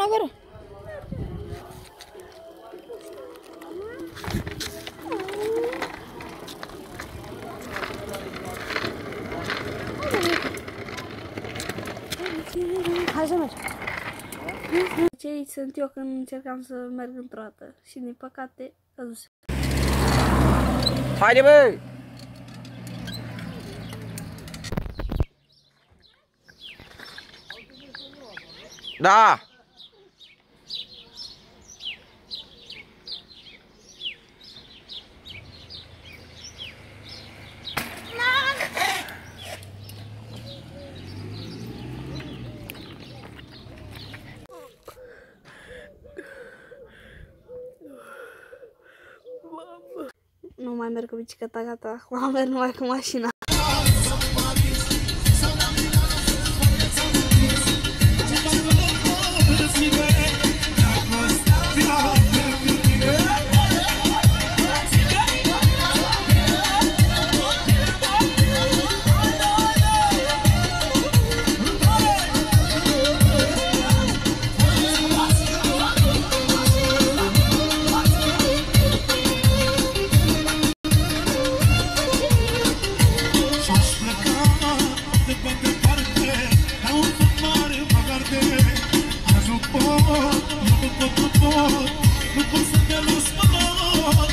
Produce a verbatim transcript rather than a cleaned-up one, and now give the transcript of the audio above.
afară. Hai să mergem. Ce sunt eu când încercam să merg într-o dată și din păcate căzuse. Haide bă! Da! Nu mai merg cu bicicleta, gata, acum merg numai cu mașina. Nu pot să te las, mă,